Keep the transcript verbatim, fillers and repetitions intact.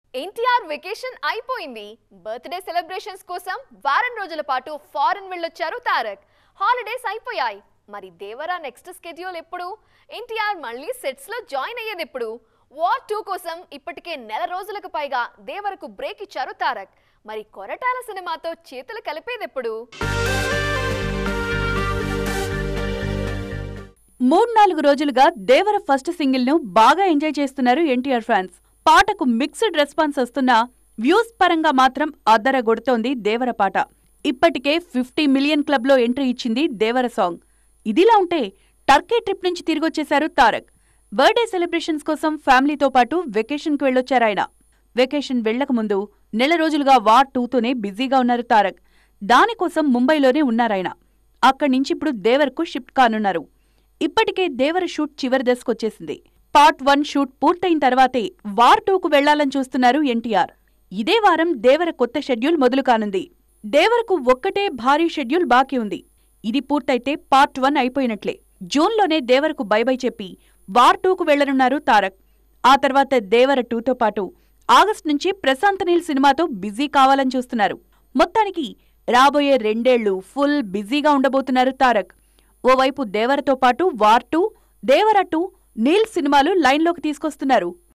NTR vacation అయిపోయింది. Birthday celebrations కోసం వారం రోజుల పాటు ఫారెన్ వెళ్ళొచ్చారు తారక్. హాలిడేస్ అయిపోయాయి. మరి దేవరా నెక్స్ట్ స్కెడ్యూల్ ఎప్పుడు? ఎన్టీఆర్ మళ్ళీ సెట్స్ లో జాయిన్ అయ్యేది ఎప్పుడు? వార్ టూ కోసం ఇప్పటికే నెల రోజులకు పైగా దేవరకు బ్రేక్ ఇచ్చారు తారక్. మరి కొరటాల సినిమాతో చేతులు కలిపేదెప్పుడు? మూడు నాలుగు రోజులుగా దేవర ఫస్ట్ సింగిల్ ను బాగా ఎంజాయ్ చేస్తున్నారు ఎన్టీఆర్ ఫ్యాన్స్. పాటకు మిక్స్డ్ రెస్పాన్స్ వస్తున్నా వ్యూస్ పరంగా మాత్రం అద్దరగొడుతోంది దేవర పాట. ఇప్పటికే ఫిఫ్టీ మిలియన్ క్లబ్ లో ఎంట్రీ ఇచ్చింది దేవర సాంగ్. ఇదిలా ఉంటే టర్కీ ట్రిప్ నుంచి తిరిగొచ్చేశారు తారక్. బర్త్డే సెలబ్రేషన్స్ కోసం ఫ్యామిలీతో పాటు వెకేషన్ కు వెళ్ళొచ్చారాయన. వెకేషన్ వెళ్లక ముందు నెల రోజులుగా వార్ టూతోనే బిజీగా ఉన్నారు తారక్. దానికోసం ముంబైలోనే ఉన్నారాయన. అక్కడి నుంచి ఇప్పుడు దేవర్కు షిఫ్ట్ కానున్నారు. ఇప్పటికే దేవర షూట్ చివరి దశకొచ్చేసింది. పార్ట్ వన్ షూట్ పూర్తయిన తర్వాతే వార్ టూకు వెళ్లాలని చూస్తున్నారు ఎన్టీఆర్. ఇదే వారం దేవర కొత్త షెడ్యూల్ మొదలు కానుంది. దేవరకు ఒక్కటే భారీ షెడ్యూల్ బాకీ ఉంది. ఇది పూర్తయితే పార్ట్ వన్ అయిపోయినట్లే. జూన్లోనే దేవరకు బై బై చెప్పి వార్ టూకు వెళ్లనున్నారు తారక్. ఆ తర్వాత దేవర టూతో పాటు ఆగస్టు నుంచి ప్రశాంత్ నీల్ సినిమాతో బిజీ కావాలని చూస్తున్నారు. మొత్తానికి రాబోయే రెండేళ్లు ఫుల్ బిజీగా ఉండబోతున్నారు తారక్. ఓవైపు దేవరతో పాటు War two, Devara two, Neel సినిమాలు లైన్లోకి తీసుకొస్తున్నారు.